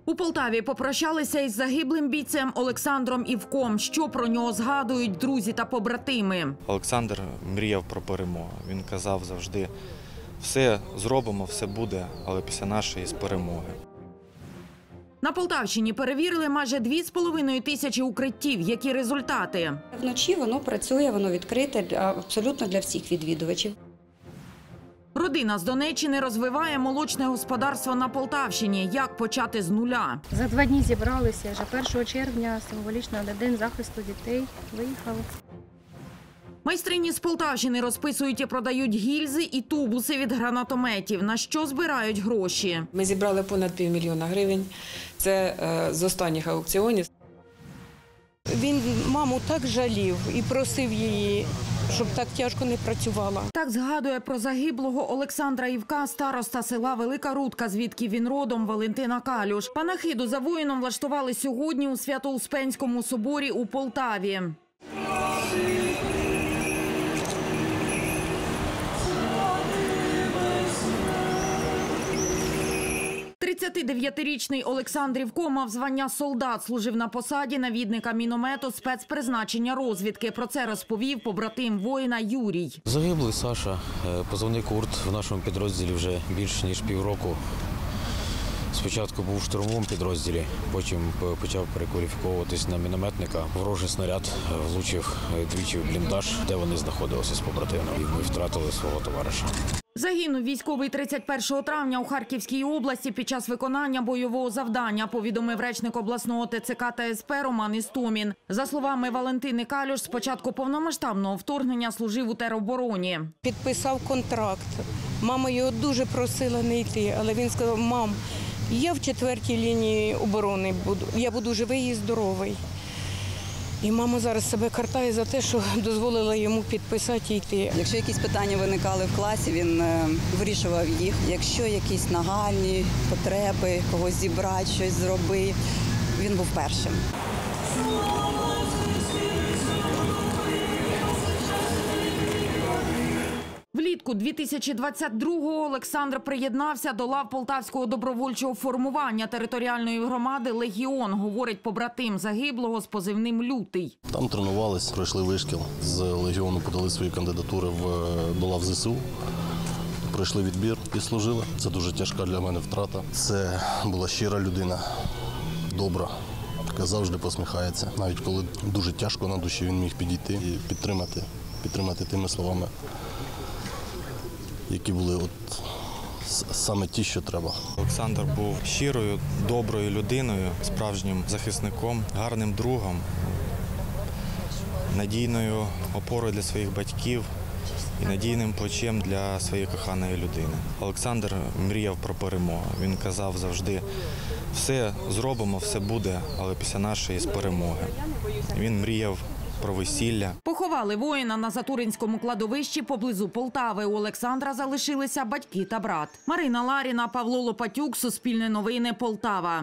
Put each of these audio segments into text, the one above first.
У Полтаві попрощалися із загиблим бійцем Олександром Івком. Що про нього згадують друзі та побратими? Олександр мріяв про перемогу. Він казав завжди: все зробимо, все буде, але після нашої перемоги. На Полтавщині перевірили майже 2,5 тисячі укриттів. Які результати? Вночі воно працює, воно відкрите абсолютно для всіх відвідувачів. Родина з Донеччини розвиває молочне господарство на Полтавщині. Як почати з нуля? За 2 дні зібралися. Вже 1 червня, символічно на День захисту дітей, виїхали. Майстрині з Полтавщини розписують і продають гільзи і тубуси від гранатометів. На що збирають гроші? Ми зібрали понад $500 000 гривень. Це з останніх аукціонів. Він маму так жалів і просив її, щоб так тяжко не працювала. Так згадує про загиблого Олександра Івка староста села Велика Рудка, звідки він родом, Валентина Калюш. Панахиду за воїном влаштували сьогодні у Свято-Успенському соборі у Полтаві. 39-річний Олександр Івко мав звання солдат, служив на посаді навідника міномету спецпризначення розвідки. Про це розповів побратим воїна Юрій. Загиблий Саша, позивний Курт, в нашому підрозділі вже більше ніж півроку. Спочатку був в штурмовому підрозділі, потім почав перекваліфіковуватись на мінометника. Ворожий снаряд влучив двічі в бліндаж, де вони знаходилися з побратимом. І ми втратили свого товариша. Загинув військовий 31 травня у Харківській області під час виконання бойового завдання, повідомив речник обласного ТЦК та СП Роман Істомін. За словами Валентини Калюш, з початку повномасштабного вторгнення служив у теробороні. Підписав контракт. Мама його дуже просила не йти, але він сказав: мам, я в 4-й лінії оборони буду, я буду живий і здоровий. І мама зараз себе картає за те, що дозволила йому підписати і йти. Якщо якісь питання виникали в класі, він вирішував їх. Якщо якісь нагальні потреби, когось зібрати, щось зробити, він був першим. Влітку 2022-го Олександр приєднався до лав Полтавського добровольчого формування територіальної громади «Легіон», говорить побратим загиблого з позивним «Лютий». Там тренувалися, пройшли вишкіл. З «Легіону» подали свої кандидатури до лав ЗСУ. Пройшли відбір і служили. Це дуже тяжка для мене втрата. Це була щира людина, добра, яка завжди посміхається. Навіть коли дуже тяжко на душі, він міг підійти і підтримати тими словами, які були саме ті, що треба. Олександр був щирою, доброю людиною, справжнім захисником, гарним другом, надійною опорою для своїх батьків і надійним плечем для своєї коханої людини. Олександр мріяв про перемогу. Він казав завжди: все зробимо, все буде, але після нашої перемоги. Він мріяв про весілля. Поховали воїна на Затуринському кладовищі поблизу Полтави. У Олександра залишилися батьки та брат. Марина Ларіна, Павло Лопатюк, Суспільне новини, Полтава.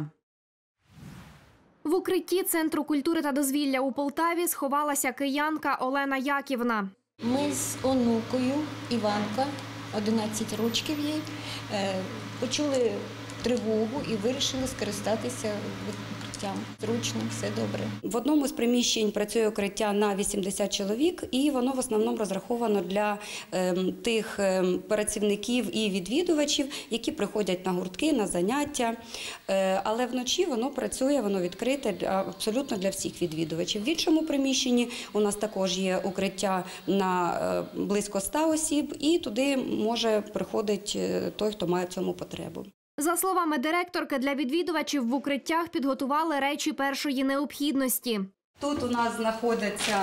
В укритті Центру культури та дозвілля у Полтаві сховалася киянка Олена Яківна. Ми з онукою, Іванка, 11 років їй, почули тривогу і вирішили скористатися укриттям. Зручно, все добре. В одному з приміщень працює укриття на 80 чоловік, і воно в основному розраховано для тих працівників і відвідувачів, які приходять на гуртки, на заняття. Але вночі воно працює, воно відкрите абсолютно для всіх відвідувачів. В іншому приміщенні у нас також є укриття на близько 100 осіб, і туди може приходити той, хто має в цьому потребу. За словами директорки, для відвідувачів в укриттях підготували речі першої необхідності. Тут у нас знаходиться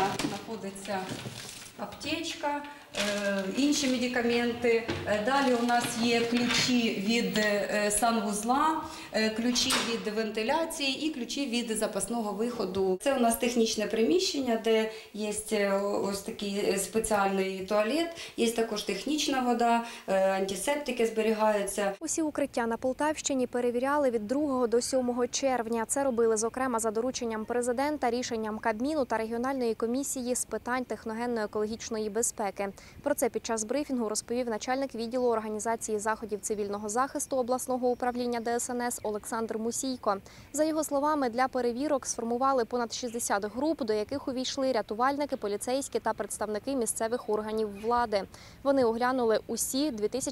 аптечка, інші медикаменти. Далі у нас є ключі від санвузла, ключі від вентиляції і ключі від запасного виходу. Це у нас технічне приміщення, де є ось такий спеціальний туалет, є також технічна вода, антисептики зберігаються. Усі укриття на Полтавщині перевіряли від 2 до 7 червня. Це робили, зокрема, за дорученням президента, рішенням Кабміну та регіональної комісії з питань техногенно-екологічної безпеки. Про це під час брифінгу розповів начальник відділу організації заходів цивільного захисту обласного управління ДСНС Олександр Мусійко. За його словами, для перевірок сформували понад 60 груп, до яких увійшли рятувальники, поліцейські та представники місцевих органів влади. Вони оглянули усі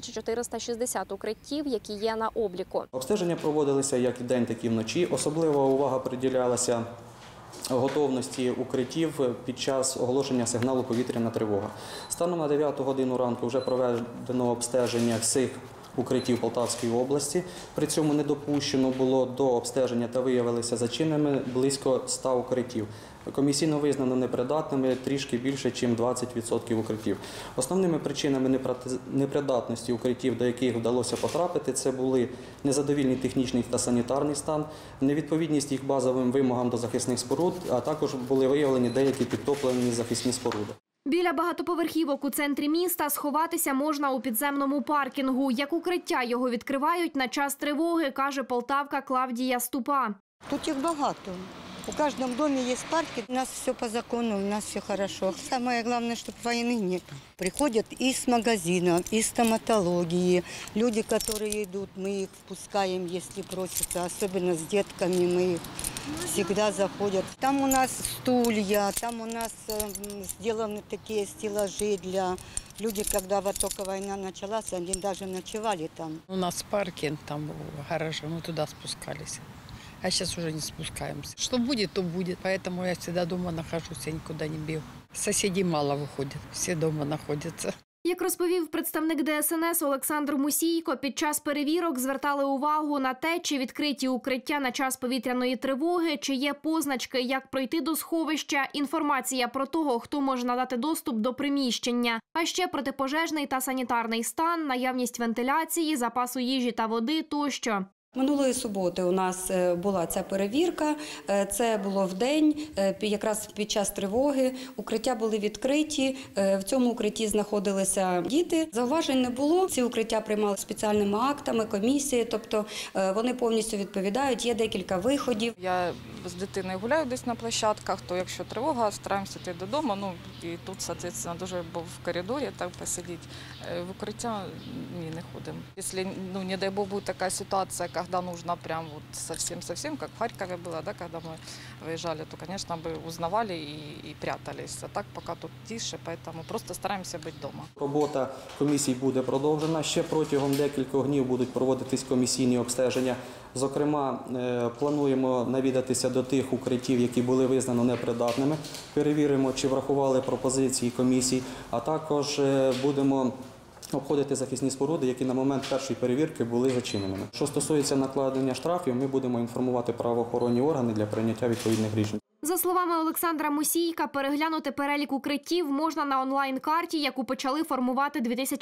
2460 укриттів, які є на обліку. Обстеження проводилися як і день, так і вночі. Особлива увага приділялася готовності укриттів під час оголошення сигналу «Повітряна тривога». Станом на 9 годину ранку вже проведено обстеження всіх укриттів Полтавської області. При цьому не допущено було до обстеження та виявилися зачиненими близько 100 укриттів. Комісійно визнано непридатними трішки більше, ніж 20% укриттів. Основними причинами непридатності укриттів, до яких вдалося потрапити, це були незадовільний технічний та санітарний стан, невідповідність їх базовим вимогам до захисних споруд, а також були виявлені деякі підтоплені захисні споруди. Біля багатоповерхівок у центрі міста сховатися можна у підземному паркінгу. Як укриття його відкривають на час тривоги, каже полтавка Клавдія Ступа. Тут їх багато. У кожному домі є парки. У нас все по закону, у нас все хорошо. Самое главное, чтобы войны нет. Приходят и с магазина, и стоматологии. Люди, которые идут, мы их впускаем, если просятся. Особенно с детками мы их всегда заходят. Там у нас стулья, там у нас сделаны такие стеллажи для... Люди, когда вот только война началась, они даже ночевали там. У нас паркинг там в гараже, мы туда спускались. А сейчас уже не спускаемся. Что будет, то будет. Поэтому я всегда дома нахожусь, я никуда не бегу. Соседей мало выходит, все дома находятся. Як розповів представник ДСНС Олександр Мусійко, під час перевірок звертали увагу на те, чи відкриті укриття на час повітряної тривоги, чи є позначки, як пройти до сховища, інформація про того, хто може надати доступ до приміщення, а ще протипожежний та санітарний стан, наявність вентиляції, запасу їжі та води тощо. Минулої суботи у нас була ця перевірка, це було вдень, якраз під час тривоги. Укриття були відкриті, в цьому укритті знаходилися діти. Зауважень не було, ці укриття приймали спеціальними актами, комісії, тобто вони повністю відповідають, є декілька виходів. Я з дитиною гуляю десь на площадках, то якщо тривога, стараємося йти додому, ну і тут, соответственно, дуже в коридорі так посидіти. В укриття ні, не ходимо. Якщо, ну, не дай Бог, буде така ситуація, когда нужно прям вот совсем-совсем, как в Харькове было, да, когда мы выезжали, то, конечно, бы узнавали и прятались. А так пока тут тише, поэтому просто стараемся быть дома. Робота комісій буде продовжена. Ще протягом декількох днів будуть проводитись комісійні обстеження. Зокрема, плануємо навідатися до тих укриттів, які були визнано непридатними. Перевіримо, чи врахували пропозиції комісій, а також будемо обходити захисні споруди, які на момент першої перевірки були зачиненими. Що стосується накладення штрафів, ми будемо інформувати правоохоронні органи для прийняття відповідних рішень. За словами Олександра Мусійка, переглянути перелік укриттів можна на онлайн-карті, яку почали формувати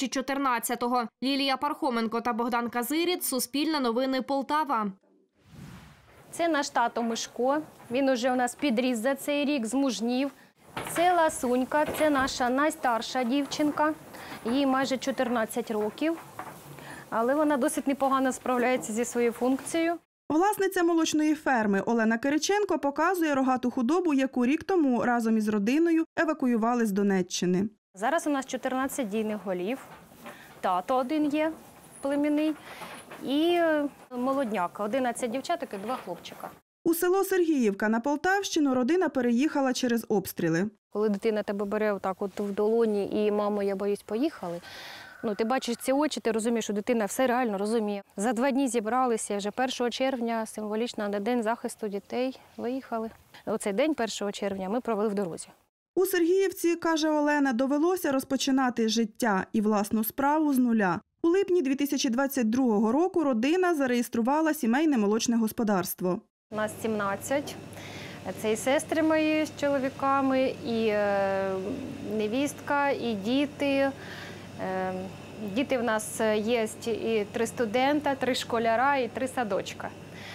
2014-го. Лілія Пархоменко та Богдан Казиріт, Суспільне новини, Полтава. Це наш тато Мишко. Він уже у нас підріс за цей рік, змужнів. Це Ласунька, це наша найстарша дівчинка. Їй майже 14 років, але вона досить непогано справляється зі своєю функцією. Власниця молочної ферми Олена Кириченко показує рогату худобу, яку рік тому разом із родиною евакуювали з Донеччини. Зараз у нас 14 дійних голів, тато один є племінний і молодняк, 11 дівчаток і 2 хлопчика. У село Сергіївка на Полтавщину родина переїхала через обстріли. Коли дитина тебе бере отак от в долоні і «мамо, я боюсь, поїхали», ну, ти бачиш ці очі, ти розумієш, що дитина все реально розуміє. За 2 дні зібралися, вже 1 червня, символічно на День захисту дітей, виїхали. Оцей день, 1 червня, ми провели в дорозі. У Сергіївці, каже Олена, довелося розпочинати життя і власну справу з нуля. У липні 2022 року родина зареєструвала сімейне молочне господарство. Нас 17. Це і сестри мої з чоловіками, і невістка, і діти. Діти в нас є і 3 студента, 3 школяра і 3 садочка.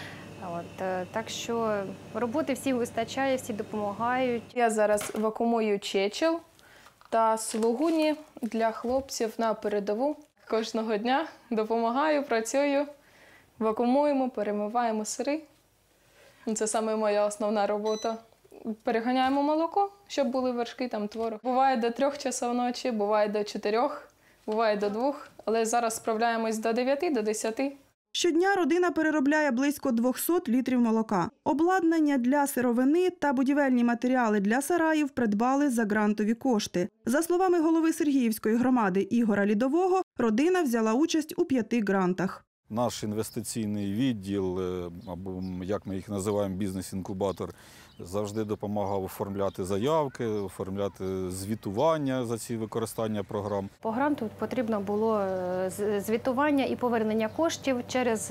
Так що роботи всім вистачає, всі допомагають. Я зараз вакуумую чечел та слугуні для хлопців на передову. Кожного дня допомагаю, працюю, вакуумуємо, перемиваємо сири. Це саме моя основна робота. переганяємо молоко, щоб були вершки, там творог. Буває до 3 часов ночі, буває до 4, буває до 2, але зараз справляємось до 9, до 10. Щодня родина переробляє близько 200 літрів молока. Обладнання для сировини та будівельні матеріали для сараїв придбали за грантові кошти. За словами голови Сергіївської громади Ігоря Лідового, родина взяла участь у 5 грантах. Наш інвестиційний відділ, або як ми їх називаємо, бізнес-інкубатор, завжди допомагав оформляти заявки, оформляти звітування за ці використання програм. По гранту потрібно було звітування і повернення коштів через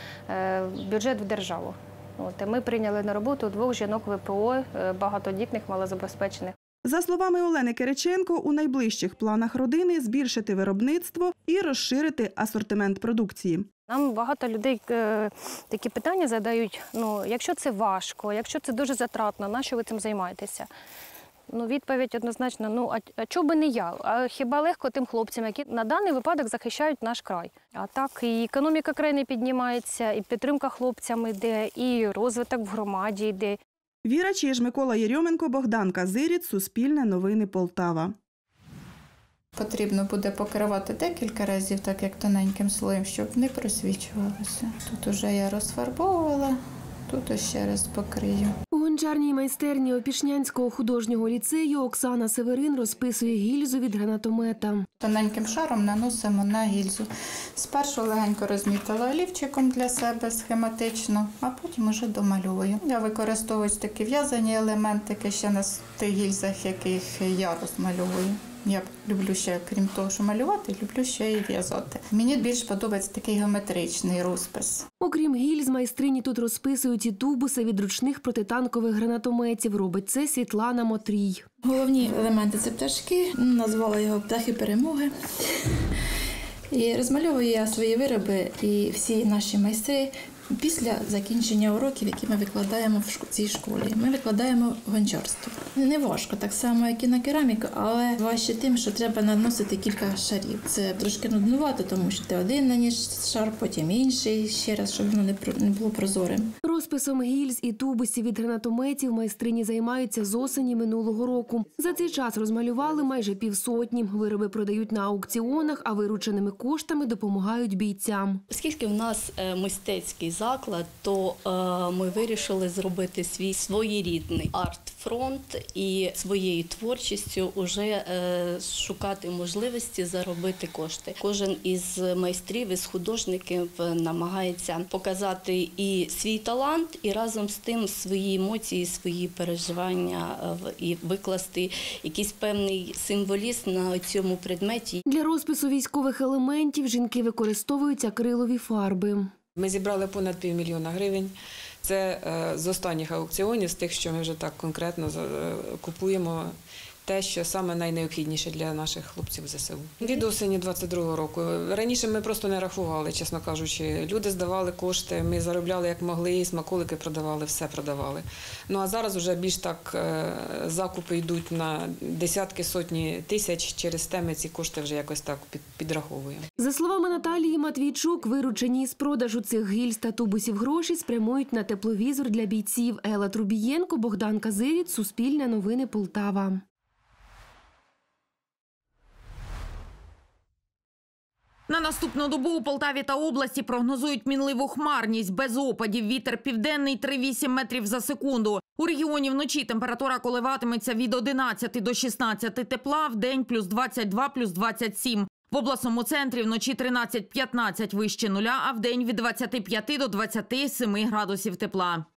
бюджет в державу. Ми прийняли на роботу 2 жінок ВПО, багатодітних, малозабезпечених. За словами Олени Кириченко, у найближчих планах родини збільшити виробництво і розширити асортимент продукції. Нам багато людей такі питання задають, якщо це важко, якщо це дуже затратно, нащо ви цим займаєтеся? Відповідь однозначно, а чого би не я? А хіба легко тим хлопцям, які на даний випадок захищають наш край? А так і економіка країни піднімається, і підтримка хлопцям йде, і розвиток в громаді йде. Віра Чиж, Микола Єрьоменко, Богдан Казиріць, Суспільне новини, Полтава. Потрібно буде покривати декілька разів, так як тоненьким слоєм, щоб не просвічувалося. Тут уже я розфарбовувала, тут ще раз покрию. У гончарній майстерні Опішнянського художнього ліцею Оксана Северин розписує гільзу від гранатомета. Тоненьким шаром наносимо на гільзу. Спершу легенько розмітила олівчиком для себе схематично, а потім уже домальовую. Я використовую такі в'язані елементики ще на тих гільзах, яких я розмальовую. Я люблю ще, крім того, що малювати, люблю ще і в'язати. Мені більш подобається такий геометричний розпис. Окрім гільз, майстрині тут розписують і тубуси від ручних протитанкових гранатометів. Робить це Світлана Мотрій. Головні елементи – це пташки, назвала його «Птахи перемоги». І розмальовую я свої вироби і всі наші майстри після закінчення уроків, які ми викладаємо в цій школі. Ми викладаємо гончарство. Не важко, так само, як і на кераміку, але важче тим, що треба наносити кілька шарів. Це трошки нуднувато, тому що ти один наніс шар, потім інший, ще раз, щоб воно не було прозорим. Розписом гільз і тубусів від гранатометів майстрині займаються з осені минулого року. За цей час розмалювали майже 500. Вироби продають на аукціонах, а вирученими коштами допомагають бійцям. Оскільки в нас мистецький заклад, то ми вирішили зробити свій своєрідний арт-фронт і своєю творчістю вже шукати можливості заробити кошти. Кожен із майстрів, із художників намагається показати і свій талант, і разом з тим свої емоції, свої переживання і викласти якийсь певний символізм на цьому предметі. Для розпису військових елементів жінки використовують акрилові фарби. Ми зібрали понад 500 000 гривень. Це з останніх аукціонів, з тих, що ми вже так конкретно купуємо те, що саме найнеобхідніше для наших хлопців ЗСУ. Від осені 22-го року. Раніше ми просто не рахували, чесно кажучи. Люди здавали кошти, ми заробляли як могли, смаколики продавали, все продавали. А зараз вже більш так закупи йдуть на десятки, сотні тисяч. Через те ми ці кошти вже якось так підраховуємо. За словами Наталії Матвійчук, виручені з продажу цих гільз та тубусів гроші спрямують на тепловізор для бійців. Елла Трубієнко, Богдан Казиріць, Суспільне новини, Полтава. На наступну добу у Полтаві та області прогнозують мінливу хмарність, без опадів, вітер південний 3,8 метрів за секунду. У регіоні вночі температура коливатиметься від 11 до 16 тепла, вдень плюс 22, плюс 27. В обласному центрі вночі 13-15 вище нуля, а вдень від 25 до 27 градусів тепла.